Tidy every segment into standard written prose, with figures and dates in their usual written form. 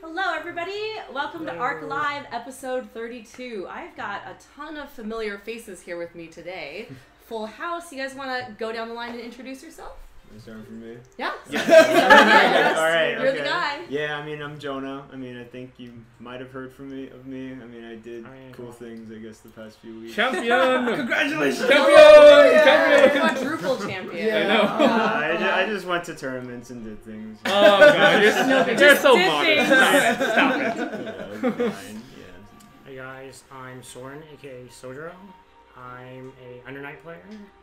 Hello, everybody. Welcome to Arc Live, episode 32. I've got a ton of familiar faces here with me today. Full house. You guys want to go down the line and introduce yourself? You starting from me? Yeah. Yes. All right. You're the guy. Yeah, I mean, I'm Jonah. I mean, I think you might have heard from me. I mean, I did cool things, I guess, the past few weeks. Champion! Congratulations! Champion! Champion! Quadruple champion. Yeah, I know. I just went to tournaments and did things. Oh god, you're so modest. Stop it. Yeah, it was fine. Yeah. Hey guys, I'm Soren, aka Sojiro. I'm a Under Night player.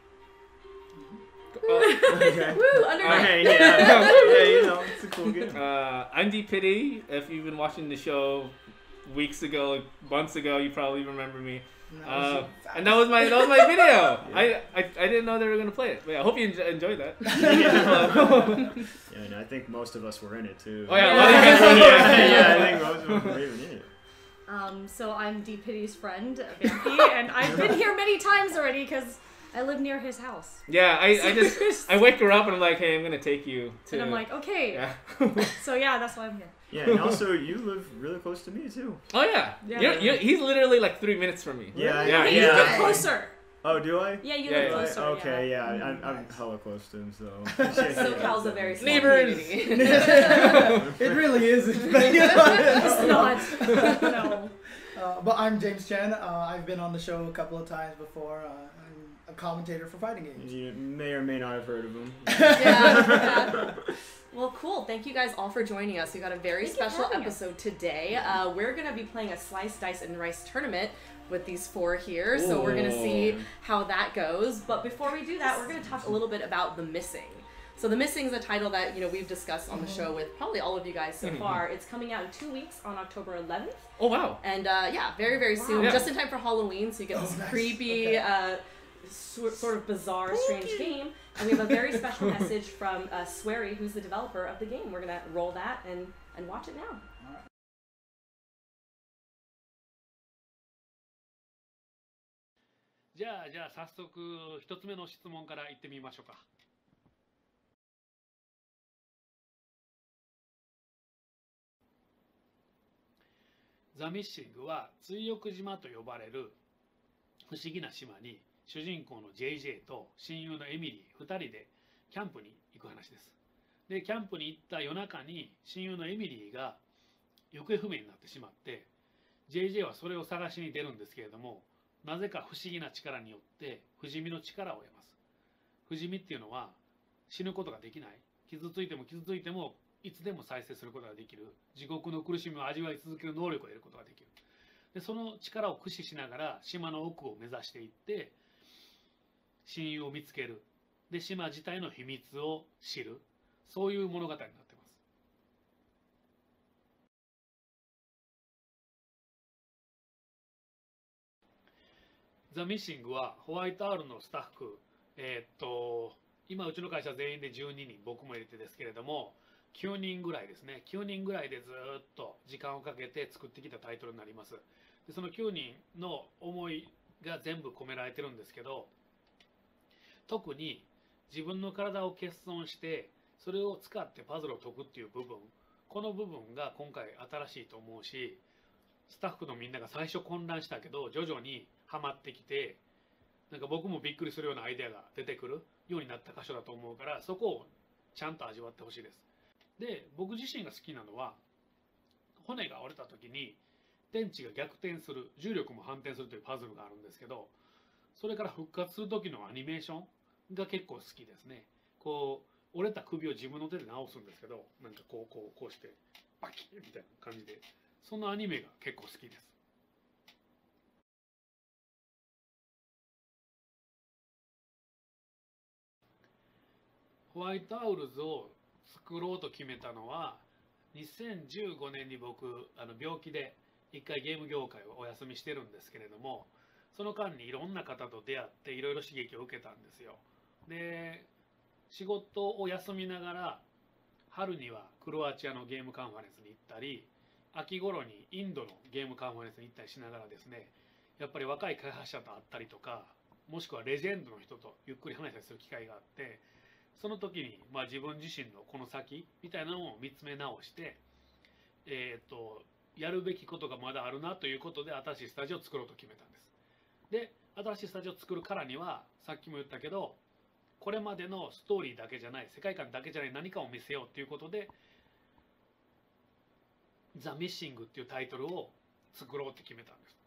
Okay. Woo, Under Night. Okay, yeah, you know, it's a cool game. I'm D-Pity. If you've been watching the show weeks ago, months ago, you probably remember me. And that was my video. Yeah. I didn't know they were gonna play it. But yeah, I hope you enjoyed that. Yeah, and I think most of us were in it too. Oh yeah, yeah, I think most of us were even in it. So I'm D-Pity's friend, Vampy, and I've been here many times already because I live near his house. Yeah, I wake her up and I'm like, hey, I'm gonna take you to. And I'm like, okay. Yeah. So yeah, that's why I'm here. Yeah, and also you live really close to me too. Oh yeah. He's literally like 3 minutes from me. Yeah, Yeah, You live closer. Oh, do I? Yeah, you Yeah, live yeah. closer. Okay, yeah, yeah. I'm hella close to him, so. SoCal's a very small Neighbors. community. It really isn't. It's not. No. But I'm James Chen. I've been on the show a couple of times before. I'm a commentator for fighting games. You may or may not have heard of him. Yeah. Well, cool. Thank you guys all for joining us. We got a very special episode today. We're going to be playing a Slice, Dice, and Rice tournament with these four here. So we're going to see how that goes. But before we do that, we're going to talk a little bit about The Missing. So The Missing is a title that we've discussed on the show with probably all of you guys so far. It's coming out in 2 weeks on October 11th. Oh wow. And yeah, very, very soon. Yeah. Just in time for Halloween, so you get this nice. creepy, sort of bizarre, strange game. And we have a very special message from Swery, who's the developer of the game. We're going to roll that and watch it now. じゃあ早速一つ目の質問からいってみましょうか。ザ・ミッシングは追憶島と呼ばれる不思議な島に主人公の JJ と親友のエミリー2人でキャンプに行く話です。で、キャンプに行った夜中に親友のエミリーが行方不明になってしまって、JJ はそれを探しに出るんですけれども、なぜか不思議な力によって不死身の力を得ます。不死身っていうのは死ぬことができない、傷ついてもいつでも再生することができる、地獄の苦しみを味わい続ける能力を得ることができる。で、その力を駆使しながら島の奥を目指していって親友を見つける。で、島自体の秘密を知る。そういう物語になってます。ザ・ミッシングはホワイトアウルのスタッフ、今うちの会社全員で12人、僕も入れてですけれども、9人ぐらいですね。9人ぐらいでずっと時間をかけて作ってきたタイトルになります。で、その9人の思いが全部込められてるんですけど、特に自分の体を欠損してそれを使ってパズルを解くっていう部分、この部分が今回新しいと思うし、スタッフのみんなが最初混乱したけど徐々にはまってきて、なんか僕もびっくりするようなアイデアが出てくるようになった箇所だと思うから、そこをちゃんと味わってほしいです。で、僕自身が好きなのは、骨が折れた時に天地が逆転する、重力も反転するというパズルがあるんですけど、それから復活する時のアニメーションが結構好きですね。こう折れた首を自分の手で直すんですけど、なんかこうしてバキッみたいな感じで、そのアニメが結構好きです。ホワイトアウルズを作ろうと決めたのは2015年に僕病気で一回ゲーム業界をお休みしてるんですけれども、その間にいろんな方と出会っていろいろ刺激を受けたんですよ。で、仕事を休みながら春にはクロアチアのゲームカンファレンスに行ったり、秋頃にインドのゲームカンファレンスに行ったりしながらですね、やっぱり若い開発者と会ったりとか、もしくはレジェンドの人とゆっくり話したりする機会があって、その時に自分自身のこの先みたいなのを見つめ直して、 やるべきことがまだあるなということで新しいスタジオを作ろうと決めたんです。で新しいスタジオを作るからにはさっきも言ったけどこれまでのストーリーだけじゃない世界観だけじゃない何かを見せようということで「ザ・ミッシング」っていうタイトルを作ろうって決めたんです。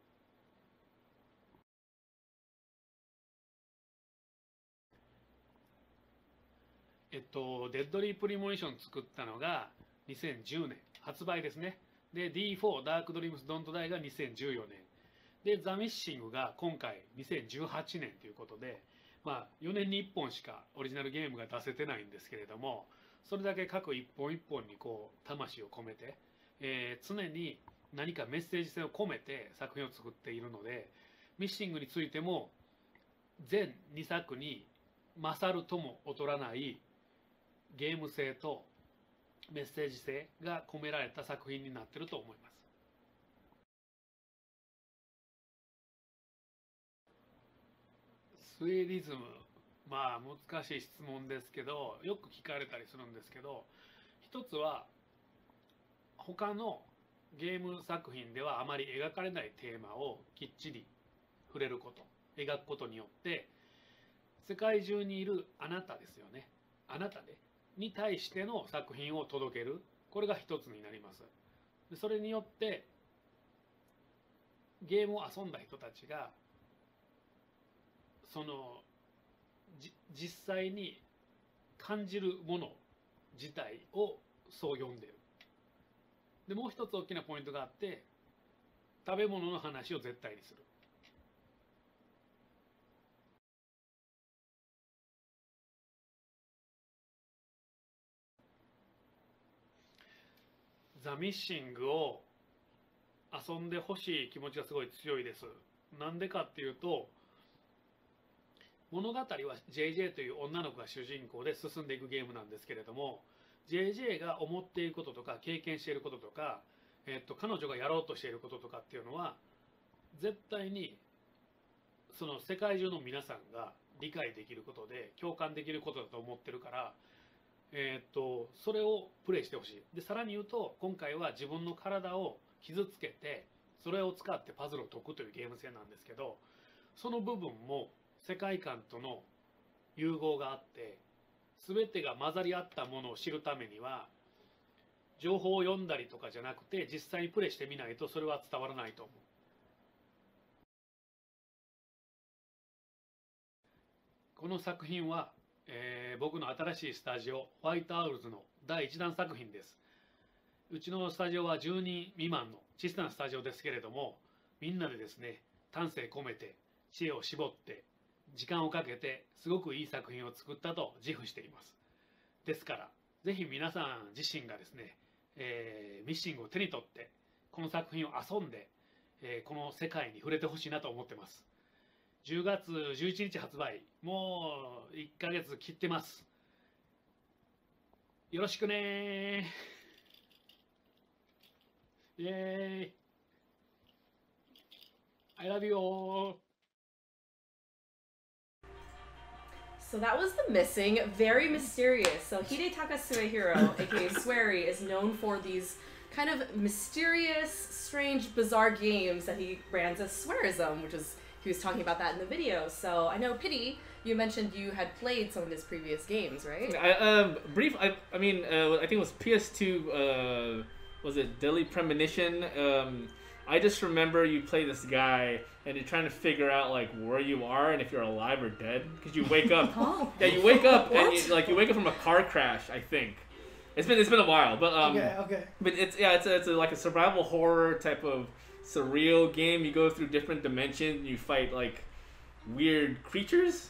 デッドリープリモニション作ったのが2010年発売ですね。で D4 ダークドリームスドントダイが2014年でザ・ミッシングが今回2018年ということで、まあ、4年に1本しかオリジナルゲームが出せてないんですけれどもそれだけ各一本一本にこう魂を込めて、常に何かメッセージ性を込めて作品を作っているのでミッシングについても全2作に勝るとも劣らないゲーム性とメッセージ性が込められた作品になっていると思います。スウェーディズム、まあ難しい質問ですけどよく聞かれたりするんですけど一つは他のゲーム作品ではあまり描かれないテーマをきっちり触れること描くことによって世界中にいるあなたですよねあなたに対しての作品を届けるこれが一つになります。それによってゲームを遊んだ人たちがその実際に感じるもの自体をそう読んでる。でもう一つ大きなポイントがあって食べ物の話を絶対にする。ザ・ミッシングを遊んでほしい気持ちがすごい強いです。なんでかっていうと物語は JJ という女の子が主人公で進んでいくゲームなんですけれども JJ が思っていることとか経験していることとか、彼女がやろうとしていることとかっていうのは絶対にその世界中の皆さんが理解できることで共感できることだと思ってるからそれをプレイしてほしい。でさらに言うと今回は自分の体を傷つけてそれを使ってパズルを解くというゲーム性なんですけどその部分も世界観との融合があって全てが混ざり合ったものを知るためには情報を読んだりとかじゃなくて実際にプレイしてみないとそれは伝わらないと思う。この作品は僕の新しいスタジオホワイトアウルズの第1弾作品です。うちのスタジオは10人未満の小さなスタジオですけれどもみんなでですね丹精込めて知恵を絞って時間をかけてすごくいい作品を作ったと自負しています。ですからぜひ皆さん自身がですね、ミッシングを手に取ってこの作品を遊んで、この世界に触れてほしいなと思ってます。10月11日発売もう1ヶ月切ってます。よろしくねー。イエーイ I love you all. So that was The Missing. Very mysterious. So Hidetaka Suehiro, aka Swery, is known for these kind of mysterious, strange, bizarre games that he brands as Swearism, which is, he was talking about that in the video. So I know, Pity, you mentioned you had played some of his previous games, right? I think it was PS2, was it Deadly Premonition? I just remember you play this guy and you're trying to figure out like where you are and if you're alive or dead because you wake up. Yeah, you wake up and you wake up from a car crash. I think it's been a while, but okay. But it's like a survival horror type of surreal game. You go through different dimensions and you fight like weird creatures.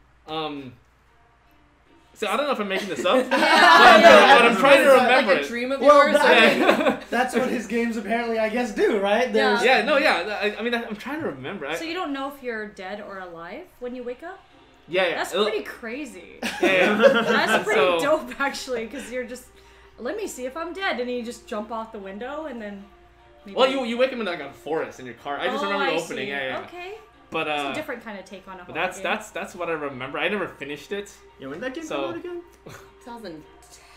So I don't know if I'm making this up, but I'm trying to remember like a dream of well, yours. That's what his games apparently, I guess, do, right? I'm trying to remember. So you don't know if you're dead or alive when you wake up? Yeah. That's pretty crazy. Yeah. That's pretty dope, actually, because you're just, let me see if I'm dead, and you just jump off the window, and then maybe... Well, you wake up in like a forest in your car. I just remember the opening. Yeah. Okay. But it's a different kind of take on a horror game. That's what I remember. I never finished it. Yeah, when did that game come out again? 2010,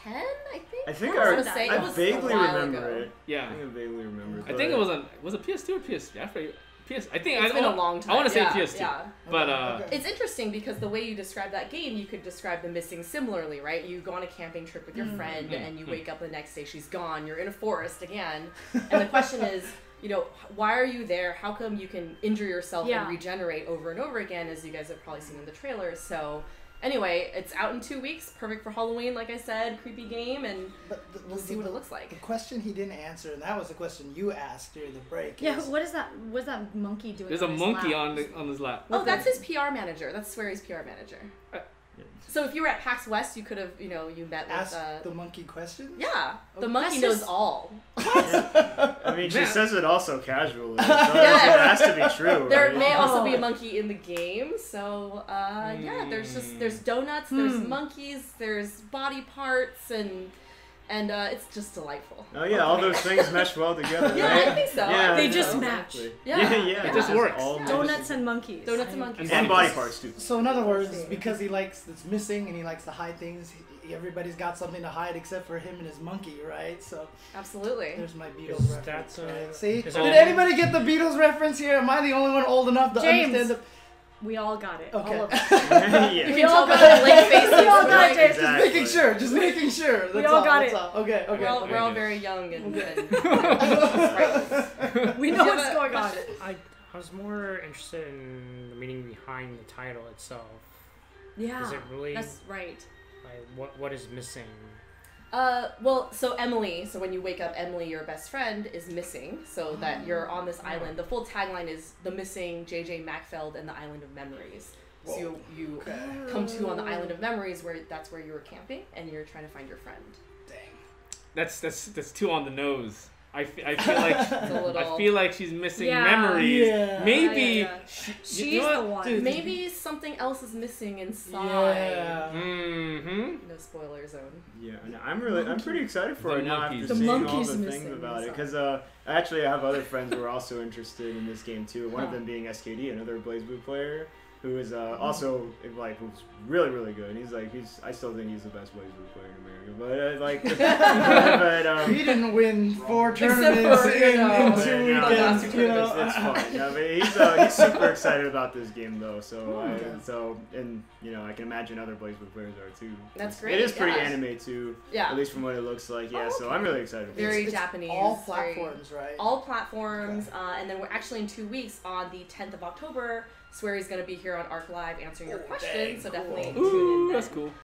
10, I think. I think What was that? It I was a vaguely while remember ago. it. Yeah. I think I vaguely remember. I think it was it PS2 or PS3? I think It's been a long time. I want to say yeah, PS2. Yeah. But Okay. It's interesting because the way you describe that game, you could describe the missing similarly, right? You go on a camping trip with your friend and you wake up the next day, she's gone, you're in a forest again. And the question is, you know, why are you there? How come you can injure yourself and regenerate over and over again, as you guys have probably seen in the trailers? So anyway, it's out in 2 weeks, perfect for Halloween, like I said, creepy game, and we'll see what it looks like. The question he didn't answer, and that was the question you asked during the break. Yeah, is, what is that? What's that monkey doing? there's on a his monkey lap? on his lap. Oh, that's his PR manager. That's Swery's PR manager. So if you were at PAX West, you could have, you know, you met with... ask the monkey questions? Yeah, the Oh, monkey that's knows just- all. I mean, she Man. says it all so casually. So it has to be true. There right? may also be a monkey in the game, so yeah, there's donuts, there's monkeys, there's body parts, and it's just delightful. Oh yeah, all those things mesh well together. Yeah, right? I think so. Yeah, They yeah, just exactly. match. Yeah. Yeah, It just works. all Donuts and monkeys. Donuts and monkeys. and body parts too. So in other words, because he likes it's missing and he likes to hide things, everybody's got something to hide except for him and his monkey, right? So Absolutely. there's my Beatles Is reference. that, right? See, is did that- anybody get the Beatles reference here? Am I the only one old enough to James. understand the? We all got it. Okay. All of us. yeah. You We can all tell by got the blank faces. We all got like, it, James. Just making sure. Just making sure. That's We all got that's it. all. Okay. Okay. We're all Okay. very young and We Did know you what's have a going on. question? I was more interested in the meaning behind the title itself. Yeah, Is it really that's right. like what is missing? Well, so Emily, so when you wake up, Emily, your best friend, is missing, so that you're on this island. The full tagline is The Missing J.J. Macfeld and the Island of Memories. So you come to on the Island of Memories, where that's where you were camping, and you're trying to find your friend. That's too on the nose. I feel like It's a little... I feel like she's missing Yeah. memories. Yeah. Maybe Yeah. She's you know the what? one. Maybe something else is missing inside. Yeah. Mm-hmm. No spoiler zone. Yeah, and I'm pretty excited for The it now monkeys. after The seeing all monkeys the missing things about it. inside. Because actually, I have other friends who are also interested in this game too. One of them being SKD, another BlazBlue player, who is also like who's really really good. He's like I still think he's the best BlazBlue player in America. But He didn't win 4 Except tournaments for, in no, 2 no, weekends. that's You know. it's fine. No, but he's super excited about this game though. So and you know I can imagine other BlazBlue players are too. That's It great, is pretty yeah. anime too. Yeah. At least from what it looks like. Yeah. Oh, So I'm really excited. For Very this. Japanese. All very- platforms, right? All platforms, and then we're actually in 2 weeks on the 10th of October. Swery's going to be here on Arc Live answering your questions, so definitely tune in Ooh, then. that's cool.